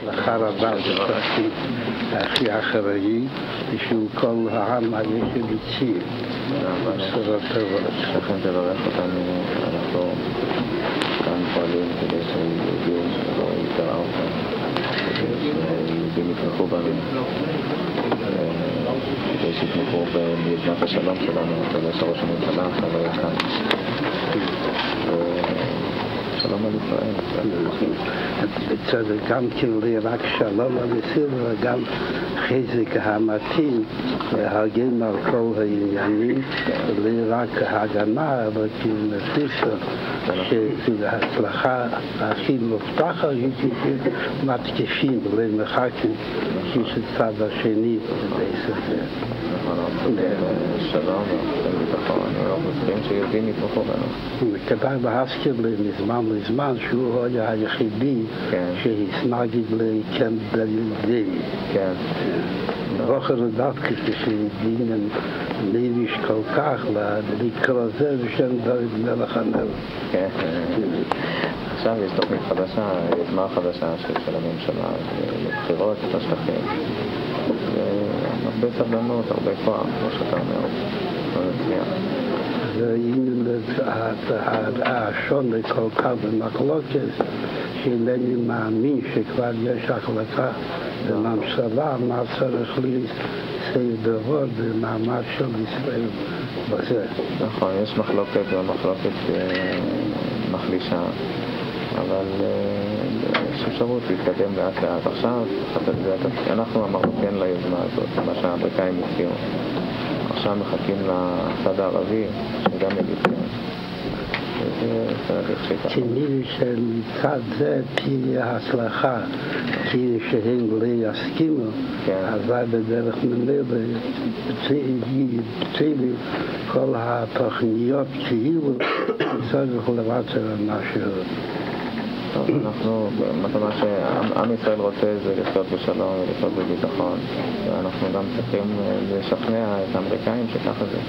הצלחה רבה בתפקיד הכי אחראי, בשביל כל העם היש בציל. בשורות טובות. לכן תברך אותנו, אנחנו כאן פועלים כדי שיהודים שלא יקרא אותם, שיהודים יתמכו בנו, כדי שיתמכו ביוזמת השלום שלנו, כדי שראש הממשלה עכשיו היה כאן. שלום על ישראל. צריך גם כן רק שלום על ישראל, וגם חזק המתאים להגן על כל העניינים, רק הגנה, אבל כאילו שההצלחה הכי מובטחת היא שמתקיפים למחקים כשצד השני בישראל. שלום וביטחון, אנחנו צריכים שיהודים יתמכו בנו. כדאי להזכיר מזמן לזמן שהוא היה היחידי שהסנגד לקם דוד. כן. ואחר דווקא כשדין לביש כל כך לקרוא זה בשם דוד מלך המלך. כן. עכשיו יש תוכנית חדשה, יוזמה חדשה של הממשלה לבחירות את השטחים. הרבה סבלנות, הרבה כוח, כמו שאתה אומר, לא נצליח. השונה כל כך במחלוקת, שאינני מאמין שכבר יש החלטה בממשלה מה צריך להסתכל דבר במעמד של ישראל בזה. נכון, יש מחלוקת והמחלוקת מחלישה, אבל יש אפשרות להתקדם לאט לאט. עכשיו, אנחנו אמרנו כן ליוזמה הזאת, מה שהאמריקאים הציעו. עכשיו מחכים לצד הערבי, שגם יגיד כן. כנראה שמצד זה תהיה הצלחה, כי שהם לא יסכימו, אבל בדרך ממילא יבטלו כל התוכניות כאילו צריך לוותר על משהו. אנחנו, מה שעם ישראל רוצה זה לחיות בשלום ולחיות בביטחון, ואנחנו גם צריכים לשכנע את האמריקאים שככה זה.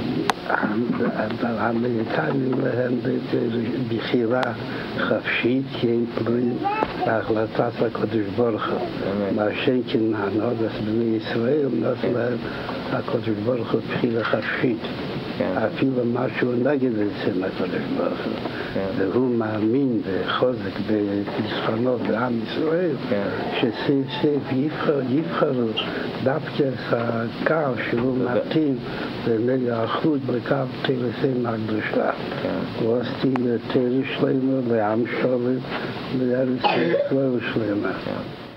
האמריקאים להם בחירה חפשית, כי הם תלויים בהחלטת הקדוש ברוך הוא. מה שכן הנהגת בני ישראל נתן להם הקדוש ברוך הוא בחירה חפשית. אפילו משהו נגד עצם הקדוש ברוך הוא. והוא מאמין וחוזק בניצחונות בעם ישראל, שסוף יבחרו דווקא הקו שהוא מתאים להיערכות בקו תרסים הקדושה. ועשיתי תרס שלמה לעם שלם, לארץ ישראל שלמה.